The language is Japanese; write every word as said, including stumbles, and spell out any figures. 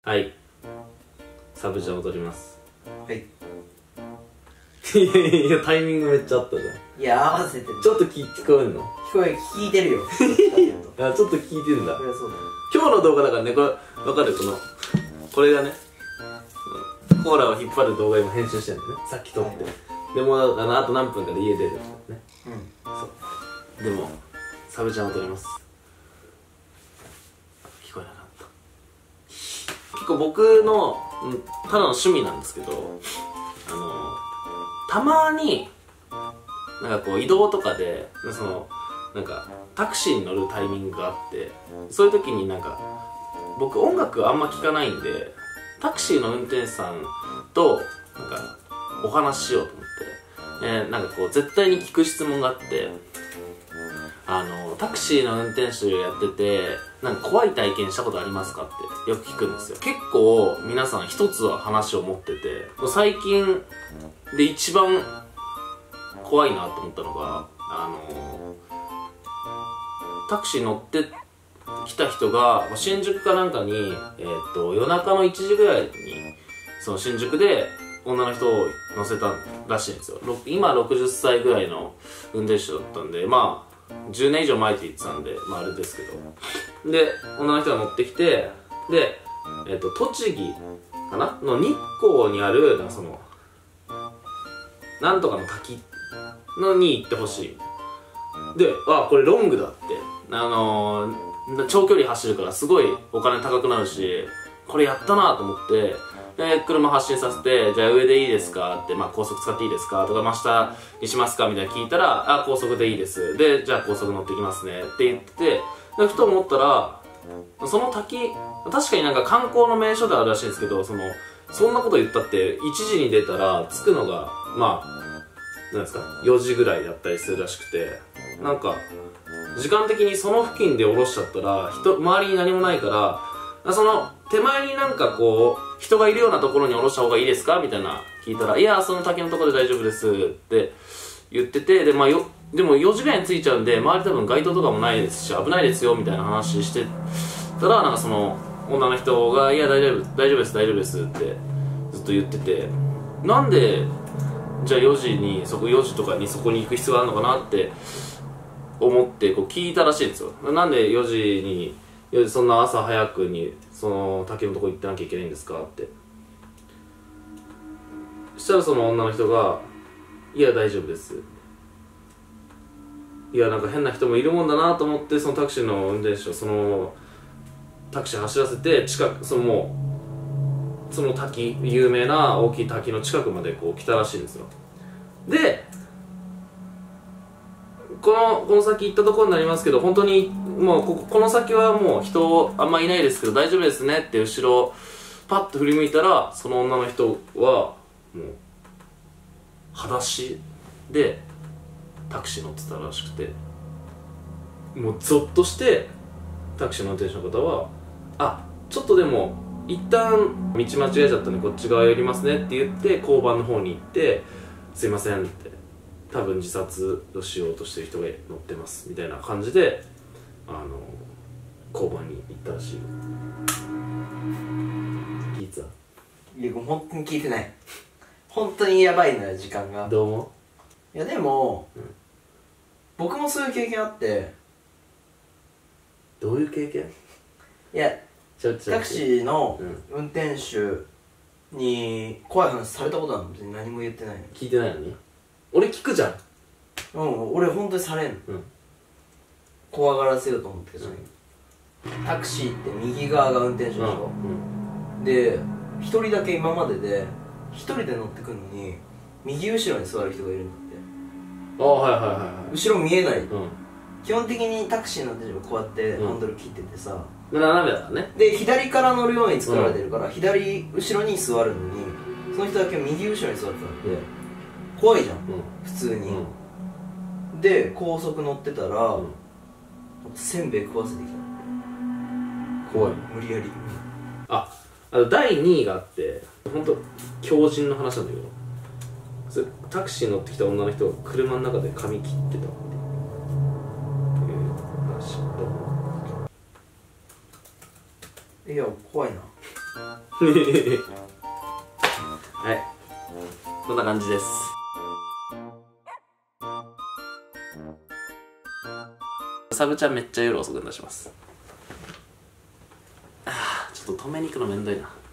はい、サブじゃ踊ります。 はい。 いやいや、タイミングめっちゃあったじゃん。 いや、合わせてる。 ちょっと聞こえんの？ 聞こえ、聞いてるよ。 あ、ちょっと聞いてんだ。 そりゃそうだ。 今日の動画だからね、これ、わかる？この、これがね、コーラを引っ張る動画今編集してるんだね。さっき撮って。でも、あの、あと何分かで家出るからね。うん。そう。でも、サブちゃんを撮ります。聞こえなかった。結構僕の、ただの趣味なんですけど、あの、たまに、なんかこう移動とかで、その、なんか、タクシーに乗るタイミングがあって、そういう時になんか、僕音楽あんま聴かないんで、タクシーの運転手さんと、なんか、お話ししようと思って、えー、なんかこう、絶対に聞く質問があって、あの、タクシーの運転手やってて、なんか怖い体験したことありますかってよく聞くんですよ。結構皆さん一つは話を持ってて、最近で一番怖いなと思ったのが、あのタクシー乗ってきた人が新宿かなんかに、えー、と夜中のいちじぐらいにその新宿で女の人を乗せたらしいんですよ。今ろくじゅっさいぐらいの運転手だったんで、まあじゅうねん以上前って言ってたんで、まああれですけど、で女の人が乗ってきて、で、えー、と栃木かなの日光にあるなんかそのなんとかの滝のに行ってほしい。で、あ、これロングだって、あのー、長距離走るからすごいお金高くなるし、これやったなと思って、で車発進させて、じゃあ上でいいですかって、まあ高速使っていいですかとか、真下にしますかみたいな聞いたら、あ、高速でいいです。で、じゃあ高速乗ってきますねって言ってて、でふと思ったら、その滝、確かになんか観光の名所であるらしいんですけど、その、そんなこと言ったって、いちじに出たら着くのが、まあ、なんですかよじぐらいだったりするらしくて、なんか時間的にその付近で降ろしちゃったら人周りに何もないから、その手前になんかこう人がいるようなところに降ろした方がいいですかみたいな聞いたら、いやその滝のところで大丈夫ですって言ってて、で、まあ、よでもよじぐらいに着いちゃうんで周り多分街灯とかもないですし危ないですよみたいな話してたら、なんかその女の人が、いや大丈夫大丈夫です大丈夫ですってずっと言ってて、なんでじゃあよじにそこよじとかにそこに行く必要があるのかなって思ってこう聞いたらしいんですよ。なんでよじによじそんな朝早くにその滝のとこ行ってなきゃいけないんですかって。そしたらその女の人が、いや大丈夫です、いやなんか変な人もいるもんだなと思って、そのタクシーの運転手をそのタクシー走らせて近く、そのもうその滝、有名な大きい滝の近くまでこう来たらしいんですよ。で、このこの先行ったところになりますけど、本当にもうここ、この先はもう人あんまいないですけど大丈夫ですねって後ろパッと振り向いたら、その女の人はもう裸足でタクシー乗ってたらしくて、もうゾッとしてタクシーの運転手の方は、あ、ちょっとでも一旦道間違えちゃったんでこっち側寄りますねって言って交番の方に行って、すいませんって、多分自殺をしようとしてる人が乗ってますみたいな感じで、あの交番に行ったらしいよ。聞いてた？ いや、本当に聞いてない。本当にやばいな、時間が。 どうも。 いやでも、 うん、 僕もそういう経験あって。 どういう経験？ いやタクシーの運転手に怖い話されたことあるの？別に何も言ってないの。 聞いてないのに？俺聞くじゃん。 うん、俺本当にされんの、うん、怖がらせようと思ってるじゃん、うん、タクシーって右側が運転手でしょ、うん、で一人だけ今までで一人で乗ってくるのに右後ろに座る人がいるんだって。 ああ、はいはいはいはい。 後ろ見えない、うん、基本的にタクシーの運転手がこうやってハンドル切っててさ、 うん、斜めだからね。 で左から乗るように作られてるから、うん、左後ろに座るのにその人だけ右後ろに座ってたんで、うん、怖いじゃん、うん、普通に、うん、で高速乗ってたら、うん、せんべい食わせてきた。 怖い、 無理やり。 あ、あのだいにいがあって、本当強靭の話なんだけど、それタクシー乗ってきた女の人が車の中で髪切ってたっていう話。 いや怖いな。 はいこんな感じです。サブちゃんめっちゃ夜遅くに出します。あーちょっと止めに行くのめんどいな。